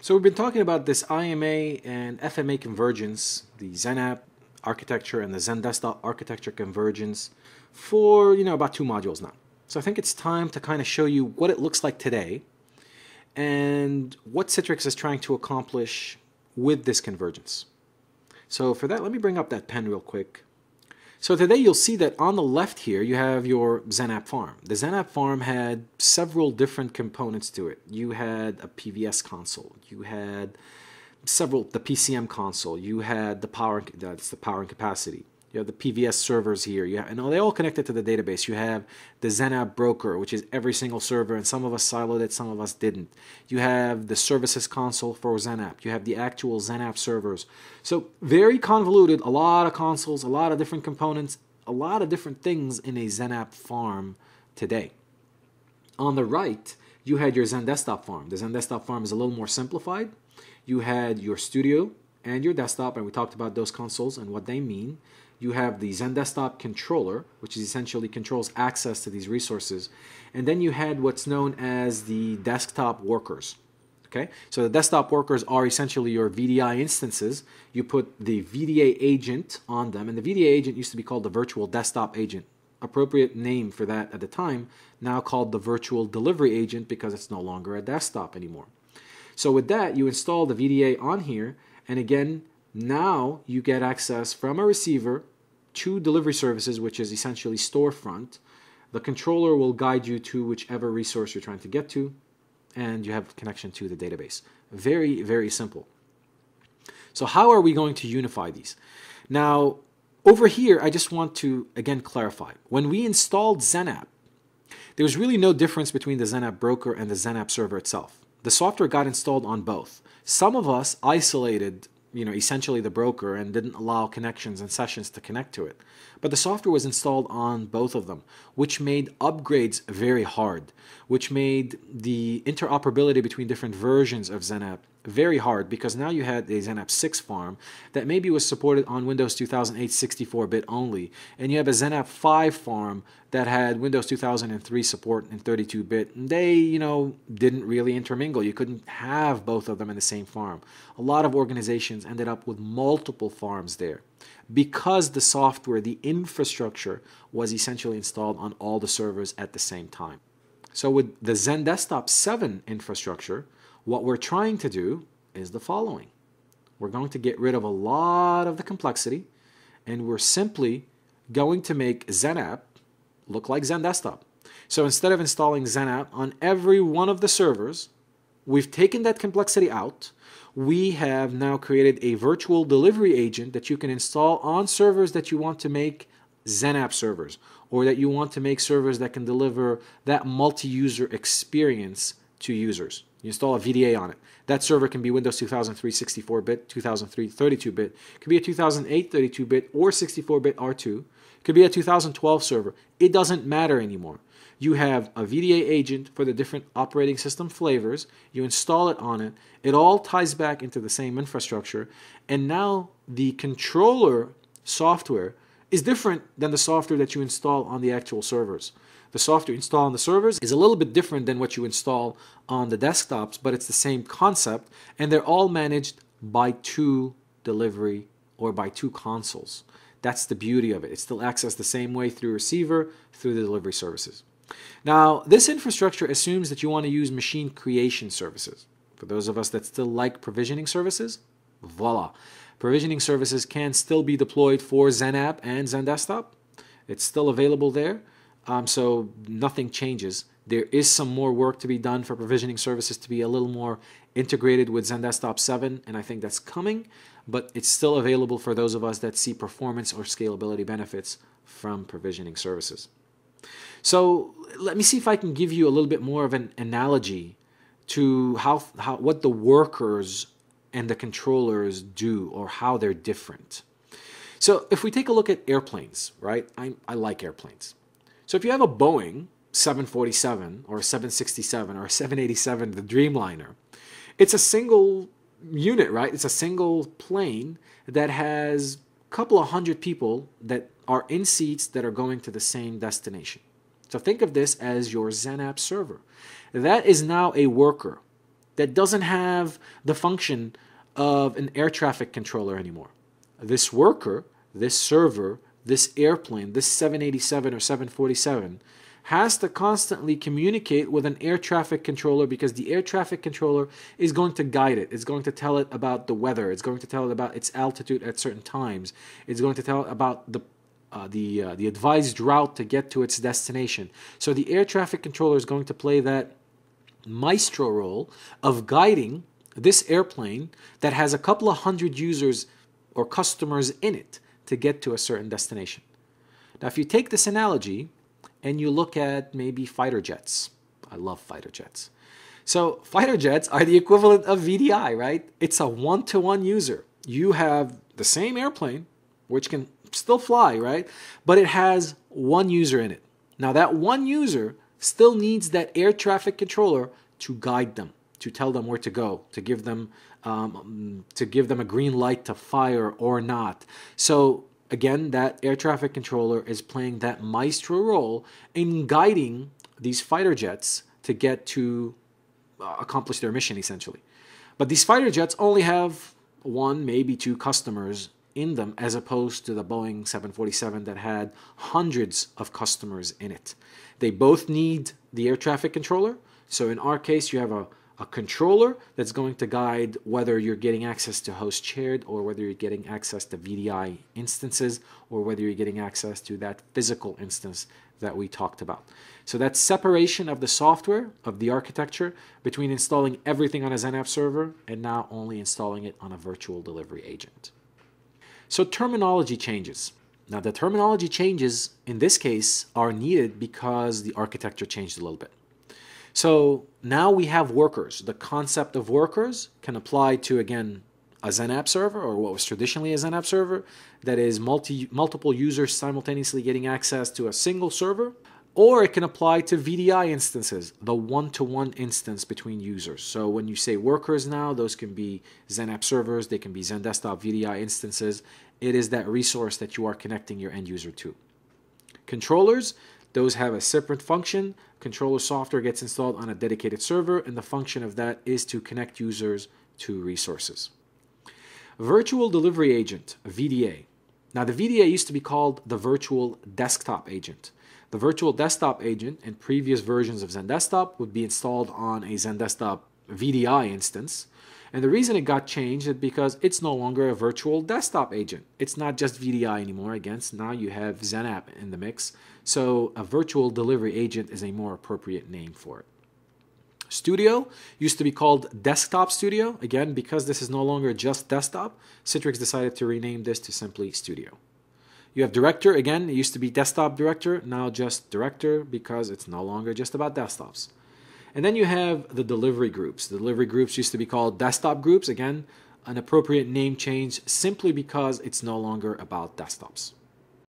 So we've been talking about this IMA and FMA convergence, the XenApp architecture and the XenDesktop architecture convergence for, about 2 modules now. So I think it's time to kind of show you what it looks like today and what Citrix is trying to accomplish with this convergence. So for that, let me bring up that pen real quick. So today you'll see that on the left here you have your XenApp farm. The XenApp farm had several different components to it. You had a PVS console, you had the PCM console, you had the power, that's the power and capacity. You have the PVS servers here, and they all connected to the database. You have the XenApp broker, which is every single server, and some of us siloed it, some of us didn't. You have the services console for XenApp. You have the actual XenApp servers. So very convoluted, a lot of consoles, a lot of different components, a lot of different things in a XenApp farm today. On the right, you had your XenDesktop farm. The XenDesktop farm is a little more simplified. You had your studio and your desktop, and we talked about those consoles and what they mean. You have the XenDesktop controller, which essentially controls access to these resources. And then you had what's known as the desktop workers. Okay, so the desktop workers are essentially your VDI instances. You put the VDA agent on them, and the VDA agent used to be called the virtual desktop agent. Appropriate name for that at the time, now called the virtual delivery agent because it's no longer a desktop anymore. So with that, you install the VDA on here, and again, now you get access from a receiver to delivery services, which is essentially storefront. The controller will guide you to whichever resource you're trying to get to, and you have connection to the database. Very, very simple. So how are we going to unify these? Now, over here, I just want to, again, clarify. When we installed XenApp, there was really no difference between the XenApp broker and the XenApp server itself. The software got installed on both. Some of us isolated essentially the broker and didn't allow connections and sessions to connect to it. But the software was installed on both of them, which made upgrades very hard, which made the interoperability between different versions of XenApp very hard, because now you had a XenApp 6 farm that maybe was supported on Windows 2008 64-bit only, and you have a XenApp 5 farm that had Windows 2003 support in 32-bit. They, didn't really intermingle. You couldn't have both of them in the same farm. A lot of organizations ended up with multiple farms there because the software, the infrastructure, was essentially installed on all the servers at the same time. So with the XenDesktop 7 infrastructure, what we're trying to do is the following. We're going to get rid of a lot of the complexity, and we're simply going to make XenApp look like XenDesktop. So instead of installing XenApp on every one of the servers, we've taken that complexity out. We have now created a virtual delivery agent that you can install on servers that you want to make XenApp servers, or that you want to make servers that can deliver that multi-user experience to users. You install a VDA on it. That server can be Windows 2003 64-bit, 2003 32-bit. It could be a 2008 32-bit or 64-bit R2. It could be a 2012 server. It doesn't matter anymore. You have a VDA agent for the different operating system flavors. You install it on it. It all ties back into the same infrastructure. And now the controller software is different than the software that you install on the actual servers. The software installed on the servers is a little bit different than what you install on the desktops, but it's the same concept, and they're all managed by two delivery or by two consoles. That's the beauty of it. It's still accessed the same way through receiver, through the delivery services. Now, this infrastructure assumes that you want to use machine creation services. For those of us that still like provisioning services, voila. Provisioning services can still be deployed for XenApp and XenDesktop. It's still available there. So nothing changes. There is some more work to be done for provisioning services to be a little more integrated with XenDesktop 7, and I think that's coming, but it's still available for those of us that see performance or scalability benefits from provisioning services. So let me see if I can give you a little bit more of an analogy to what the workers and the controllers do, or how they're different. So if we take a look at airplanes, right? I like airplanes. So if you have a Boeing 747 or a 767 or a 787, the Dreamliner, it's a single unit, right? It's a single plane that has a couple of hundred people that are in seats that are going to the same destination. So think of this as your XenApp server. That is now a worker. that doesn't have the function of an air traffic controller anymore. This worker, this server, this airplane, this 787 or 747 has to constantly communicate with an air traffic controller, because the air traffic controller is going to guide it. It's going to tell it about the weather. It's going to tell it about its altitude at certain times. It's going to tell it about the advised route to get to its destination. So the air traffic controller is going to play that maestro role of guiding this airplane that has a couple of hundred users or customers in it to get to a certain destination. Now, if you take this analogy and you look at maybe fighter jets. I love fighter jets. So fighter jets are the equivalent of VDI, right? It's a one-to-one user. You have the same airplane, which can still fly, right? But it has one user in it. Now that one user still needs that air traffic controller to guide them, to tell them where to go, to give them a green light to fire or not. So again, that air traffic controller is playing that maestro role in guiding these fighter jets to get to accomplish their mission, essentially. But these fighter jets only have one, maybe two customers in them, as opposed to the Boeing 747 that had hundreds of customers in it. They both need the air traffic controller. So in our case, you have a controller that's going to guide whether you're getting access to host shared, or whether you're getting access to VDI instances, or whether you're getting access to that physical instance that we talked about. So that separation of the software, of the architecture, between installing everything on a XenApp server and now only installing it on a virtual delivery agent. So terminology changes. Now the terminology changes in this case are needed because the architecture changed a little bit. So now we have workers. The concept of workers can apply to, again, a XenApp server, or what was traditionally a XenApp server, that is multiple users simultaneously getting access to a single server, or it can apply to VDI instances, the one-to-one instance between users. So when you say workers now, those can be XenApp servers, they can be XenDesktop VDI instances. It is that resource that you are connecting your end user to. Controllers, those have a separate function. Controller software gets installed on a dedicated server, and the function of that is to connect users to resources. Virtual Delivery Agent, VDA. Now the VDA used to be called the Virtual Desktop Agent. The Virtual Desktop Agent in previous versions of XenDesktop would be installed on a XenDesktop VDI instance. And the reason it got changed is because it's no longer a virtual desktop agent. It's not just VDI anymore. Again, now you have XenApp in the mix. So a virtual delivery agent is a more appropriate name for it. Studio used to be called Desktop Studio. Again, because this is no longer just desktop, Citrix decided to rename this to simply Studio. You have Director. Again, it used to be Desktop Director, now just Director, because it's no longer just about desktops. And then you have the delivery groups. The delivery groups used to be called desktop groups. Again, an appropriate name change simply because it's no longer about desktops.